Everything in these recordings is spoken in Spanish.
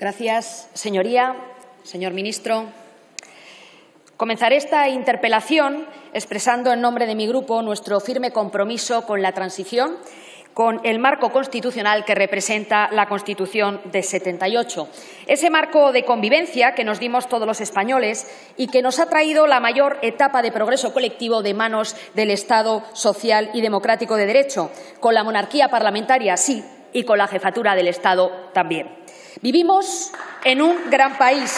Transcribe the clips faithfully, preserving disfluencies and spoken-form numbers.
Gracias, señoría. Señor ministro, comenzaré esta interpelación expresando en nombre de mi grupo nuestro firme compromiso con la transición, con el marco constitucional que representa la Constitución de setenta y ocho. Ese marco de convivencia que nos dimos todos los españoles y que nos ha traído la mayor etapa de progreso colectivo de manos del Estado social y democrático de derecho, con la monarquía parlamentaria, sí, y con la jefatura del Estado también. Vivimos en un gran país,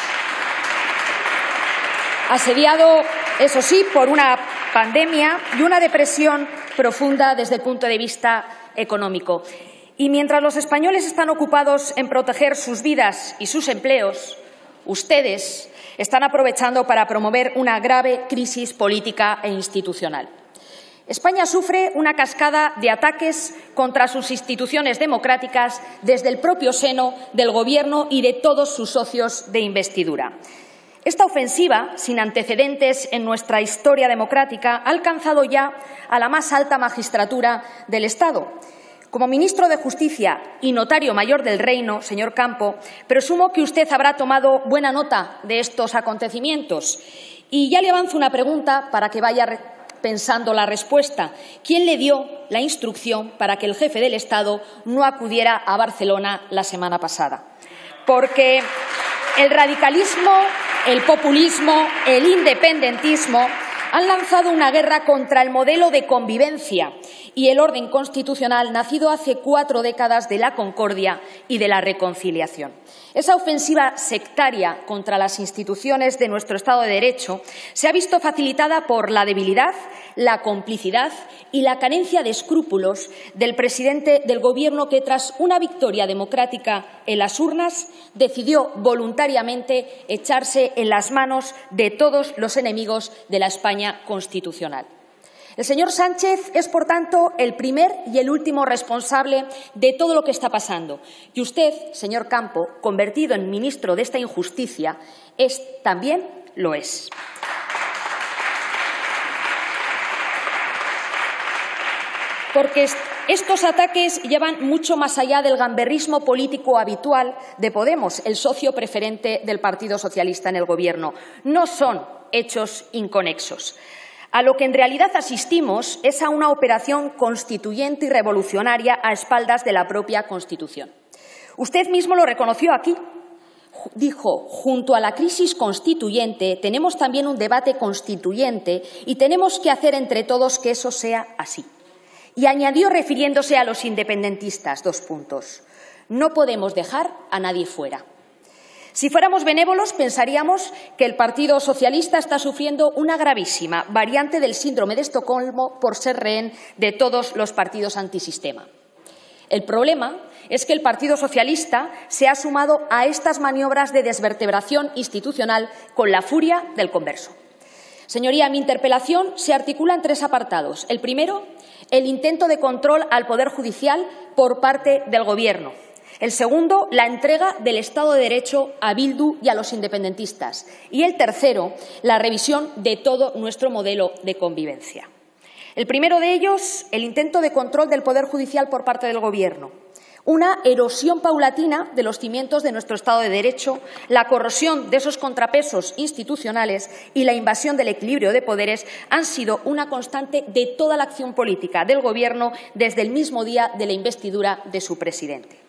asediado, eso sí, por una pandemia y una depresión profunda desde el punto de vista económico. Y mientras los españoles están ocupados en proteger sus vidas y sus empleos, ustedes están aprovechando para promover una grave crisis política e institucional. España sufre una cascada de ataques contra sus instituciones democráticas desde el propio seno del Gobierno y de todos sus socios de investidura. Esta ofensiva, sin antecedentes en nuestra historia democrática, ha alcanzado ya a la más alta magistratura del Estado. Como ministro de Justicia y notario mayor del Reino, señor Campo, presumo que usted habrá tomado buena nota de estos acontecimientos. Y ya le avanzo una pregunta para que vaya pensando la respuesta. ¿Quién le dio la instrucción para que el jefe del Estado no acudiera a Barcelona la semana pasada? Porque el radicalismo, el populismo, el independentismo han lanzado una guerra contra el modelo de convivencia y el orden constitucional nacido hace cuatro décadas de la concordia y de la reconciliación. Esa ofensiva sectaria contra las instituciones de nuestro Estado de Derecho se ha visto facilitada por la debilidad, la complicidad y la carencia de escrúpulos del presidente del Gobierno que, tras una victoria democrática en las urnas, decidió voluntariamente echarse en las manos de todos los enemigos de la España constitucional. El señor Sánchez es, por tanto, el primer y el último responsable de todo lo que está pasando. Y usted, señor Campo, convertido en ministro de esta injusticia, es, también lo es. Porque estos ataques llevan mucho más allá del gamberrismo político habitual de Podemos, el socio preferente del Partido Socialista en el Gobierno. No son hechos inconexos. A lo que en realidad asistimos es a una operación constituyente y revolucionaria a espaldas de la propia Constitución. Usted mismo lo reconoció aquí. Dijo, junto a la crisis constituyente tenemos también un debate constituyente y tenemos que hacer entre todos que eso sea así. Y añadió, refiriéndose a los independentistas, dos puntos. No podemos dejar a nadie fuera. Si fuéramos benévolos, pensaríamos que el Partido Socialista está sufriendo una gravísima variante del síndrome de Estocolmo por ser rehén de todos los partidos antisistema. El problema es que el Partido Socialista se ha sumado a estas maniobras de desvertebración institucional con la furia del converso. Señoría, mi interpelación se articula en tres apartados. El primero, el intento de control al Poder Judicial por parte del Gobierno. El segundo, la entrega del Estado de Derecho a Bildu y a los independentistas. Y el tercero, la revisión de todo nuestro modelo de convivencia. El primero de ellos, el intento de control del Poder Judicial por parte del Gobierno. Una erosión paulatina de los cimientos de nuestro Estado de Derecho, la corrosión de esos contrapesos institucionales y la invasión del equilibrio de poderes han sido una constante de toda la acción política del Gobierno desde el mismo día de la investidura de su presidente.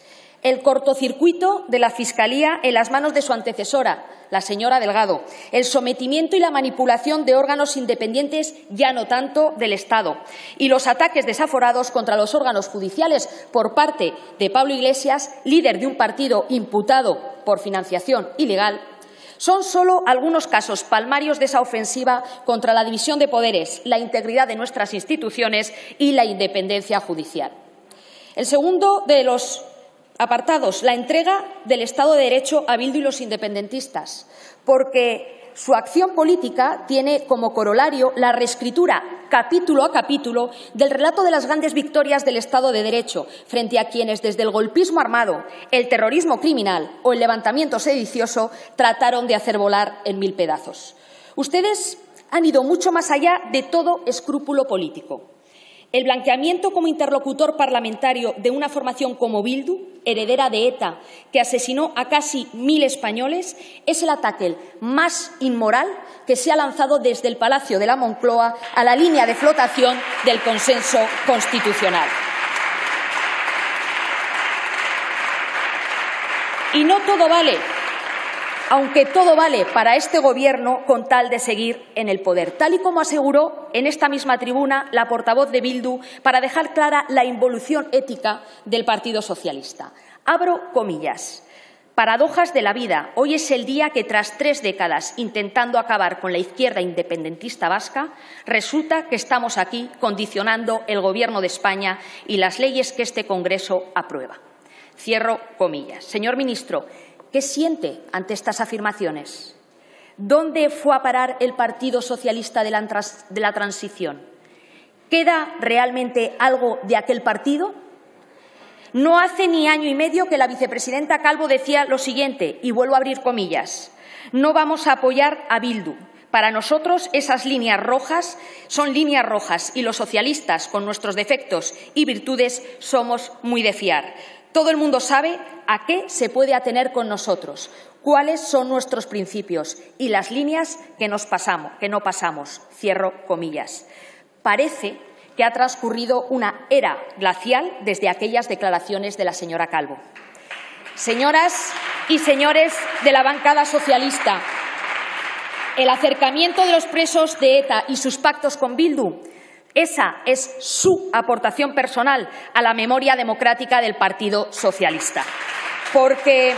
El cortocircuito de la Fiscalía en las manos de su antecesora, la señora Delgado, el sometimiento y la manipulación de órganos independientes, ya no tanto del Estado, y los ataques desaforados contra los órganos judiciales por parte de Pablo Iglesias, líder de un partido imputado por financiación ilegal, son solo algunos casos palmarios de esa ofensiva contra la división de poderes, la integridad de nuestras instituciones y la independencia judicial. El segundo de los apartados, la entrega del Estado de Derecho a Bildu y los independentistas, porque su acción política tiene como corolario la reescritura, capítulo a capítulo, del relato de las grandes victorias del Estado de Derecho frente a quienes desde el golpismo armado, el terrorismo criminal o el levantamiento sedicioso trataron de hacer volar en mil pedazos. Ustedes han ido mucho más allá de todo escrúpulo político. El blanqueamiento como interlocutor parlamentario de una formación como Bildu, heredera de ETA, que asesinó a casi mil españoles, es el ataque más inmoral que se ha lanzado desde el Palacio de la Moncloa a la línea de flotación del consenso constitucional. Y no todo vale, aunque todo vale para este Gobierno con tal de seguir en el poder, tal y como aseguró en esta misma tribuna la portavoz de Bildu para dejar clara la involución ética del Partido Socialista. Abro comillas. Paradojas de la vida. Hoy es el día que, tras tres décadas intentando acabar con la izquierda independentista vasca, resulta que estamos aquí condicionando el Gobierno de España y las leyes que este Congreso aprueba. Cierro comillas. Señor ministro, ¿qué siente ante estas afirmaciones? ¿Dónde fue a parar el Partido Socialista de la, de la Transición? ¿Queda realmente algo de aquel partido? No hace ni año y medio que la vicepresidenta Calvo decía lo siguiente, y vuelvo a abrir comillas, no vamos a apoyar a Bildu. Para nosotros esas líneas rojas son líneas rojas y los socialistas, con nuestros defectos y virtudes, somos muy de fiar. Todo el mundo sabe a qué se puede atener con nosotros, cuáles son nuestros principios y las líneas que, nos pasamos, que no pasamos. Cierro comillas. Parece que ha transcurrido una era glacial desde aquellas declaraciones de la señora Calvo. Señoras y señores de la bancada socialista, el acercamiento de los presos de ETA y sus pactos con Bildu, esa es su aportación personal a la memoria democrática del Partido Socialista. Porque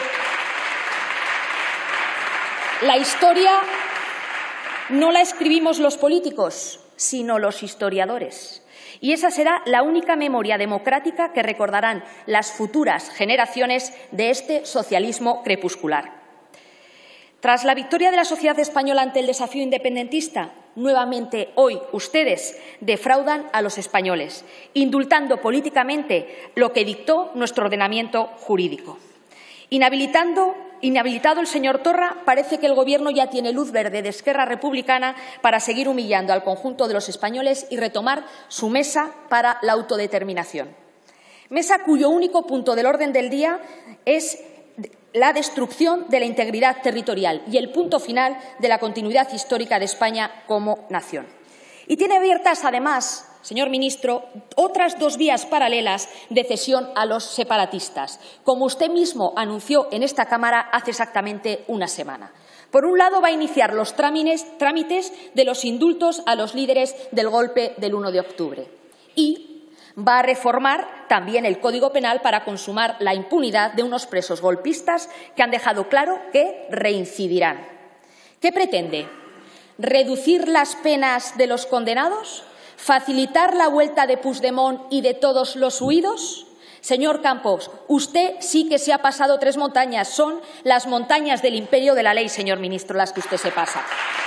la historia no la escribimos los políticos, sino los historiadores. Y esa será la única memoria democrática que recordarán las futuras generaciones de este socialismo crepuscular. Tras la victoria de la sociedad española ante el desafío independentista, nuevamente hoy ustedes defraudan a los españoles, indultando políticamente lo que dictó nuestro ordenamiento jurídico. Inhabilitando, inhabilitado el señor Torra, parece que el Gobierno ya tiene luz verde de Esquerra Republicana para seguir humillando al conjunto de los españoles y retomar su mesa para la autodeterminación. Mesa cuyo único punto del orden del día es la destrucción de la integridad territorial y el punto final de la continuidad histórica de España como nación. Y tiene abiertas, además, señor ministro, otras dos vías paralelas de cesión a los separatistas, como usted mismo anunció en esta Cámara hace exactamente una semana. Por un lado, va a iniciar los trámites de los indultos a los líderes del golpe del uno de octubre y va a reformar también el Código Penal para consumar la impunidad de unos presos golpistas que han dejado claro que reincidirán. ¿Qué pretende? ¿Reducir las penas de los condenados? ¿Facilitar la vuelta de Puigdemont y de todos los huidos? Señor Campos, usted sí que se ha pasado tres montañas. Son las montañas del imperio de la ley, señor ministro, las que usted se pasa.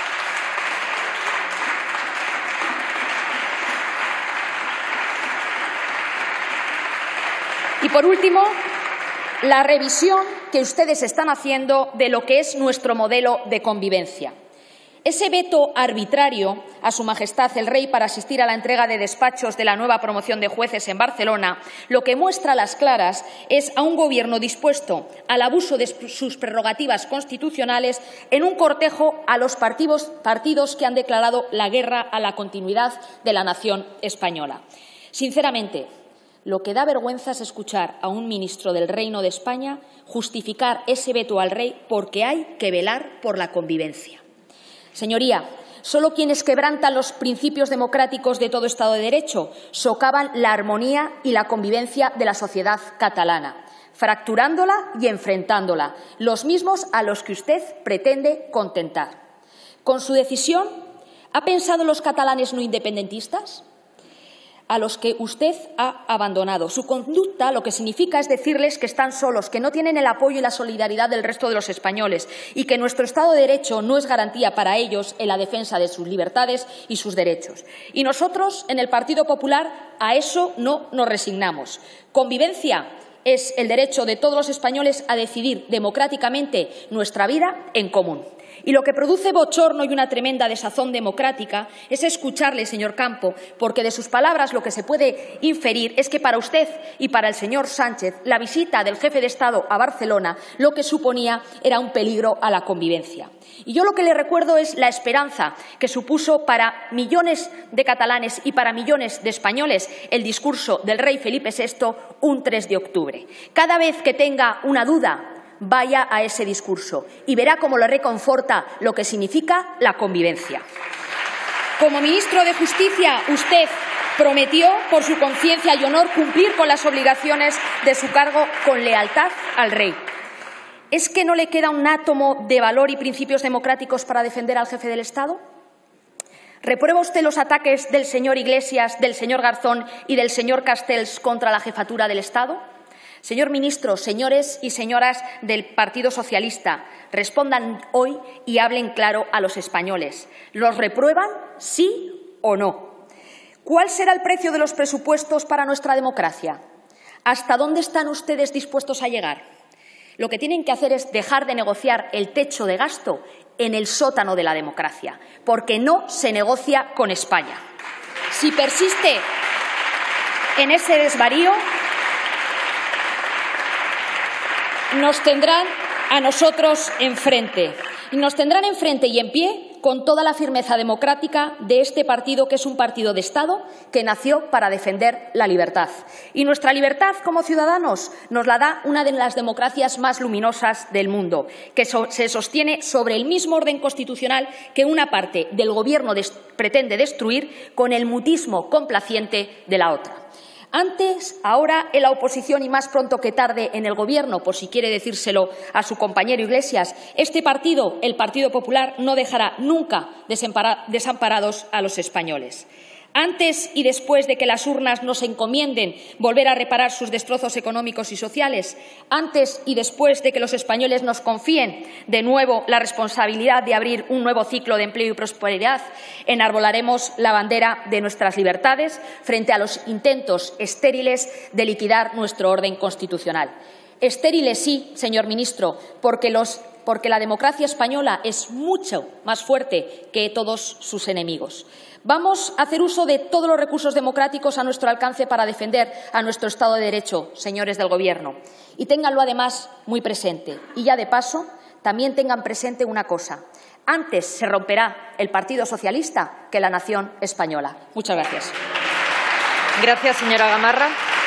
Y, por último, la revisión que ustedes están haciendo de lo que es nuestro modelo de convivencia. Ese veto arbitrario a Su Majestad el Rey para asistir a la entrega de despachos de la nueva promoción de jueces en Barcelona, lo que muestra a las claras es a un Gobierno dispuesto al abuso de sus prerrogativas constitucionales en un cortejo a los partidos, partidos que han declarado la guerra a la continuidad de la nación española. Sinceramente, lo que da vergüenza es escuchar a un ministro del Reino de España justificar ese veto al rey porque hay que velar por la convivencia. Señoría, solo quienes quebrantan los principios democráticos de todo Estado de Derecho socavan la armonía y la convivencia de la sociedad catalana, fracturándola y enfrentándola, los mismos a los que usted pretende contentar. Con su decisión, ¿ha pensado en los catalanes no independentistas?, a los que usted ha abandonado. Su conducta lo que significa es decirles que están solos, que no tienen el apoyo y la solidaridad del resto de los españoles y que nuestro Estado de Derecho no es garantía para ellos en la defensa de sus libertades y sus derechos. Y nosotros, en el Partido Popular, a eso no nos resignamos. Convivencia es el derecho de todos los españoles a decidir democráticamente nuestra vida en común. Y lo que produce bochorno y una tremenda desazón democrática es escucharle, señor Campo, porque de sus palabras lo que se puede inferir es que para usted y para el señor Sánchez la visita del jefe de Estado a Barcelona lo que suponía era un peligro a la convivencia. Y yo lo que le recuerdo es la esperanza que supuso para millones de catalanes y para millones de españoles el discurso del rey Felipe sexto un tres de octubre. Cada vez que tenga una duda, vaya a ese discurso y verá cómo le reconforta lo que significa la convivencia. Como ministro de Justicia, usted prometió, por su conciencia y honor, cumplir con las obligaciones de su cargo con lealtad al rey. ¿Es que no le queda un átomo de valor y principios democráticos para defender al jefe del Estado? ¿Reprueba usted los ataques del señor Iglesias, del señor Garzón y del señor Castells contra la jefatura del Estado? Señor ministro, señores y señoras del Partido Socialista, respondan hoy y hablen claro a los españoles. ¿Los reprueban, sí o no? ¿Cuál será el precio de los presupuestos para nuestra democracia? ¿Hasta dónde están ustedes dispuestos a llegar? Lo que tienen que hacer es dejar de negociar el techo de gasto en el sótano de la democracia, porque no se negocia con España. Si persiste en ese desvarío, nos tendrán a nosotros enfrente. Y nos tendrán enfrente y en pie con toda la firmeza democrática de este partido, que es un partido de Estado que nació para defender la libertad. Y nuestra libertad como ciudadanos nos la da una de las democracias más luminosas del mundo, que so- se sostiene sobre el mismo orden constitucional que una parte del Gobierno des- pretende destruir con el mutismo complaciente de la otra. Antes, ahora en la oposición y más pronto que tarde en el Gobierno, por si quiere decírselo a su compañero Iglesias, este partido, el Partido Popular, no dejará nunca desamparados a los españoles. Antes y después de que las urnas nos encomienden volver a reparar sus destrozos económicos y sociales, antes y después de que los españoles nos confíen de nuevo la responsabilidad de abrir un nuevo ciclo de empleo y prosperidad, enarbolaremos la bandera de nuestras libertades frente a los intentos estériles de liquidar nuestro orden constitucional. Estériles sí, señor ministro, porque los porque la democracia española es mucho más fuerte que todos sus enemigos. Vamos a hacer uso de todos los recursos democráticos a nuestro alcance para defender a nuestro Estado de Derecho, señores del Gobierno. Y ténganlo además muy presente. Y ya de paso, también tengan presente una cosa. Antes se romperá el Partido Socialista que la nación española. Muchas gracias. Gracias, señora Gamarra.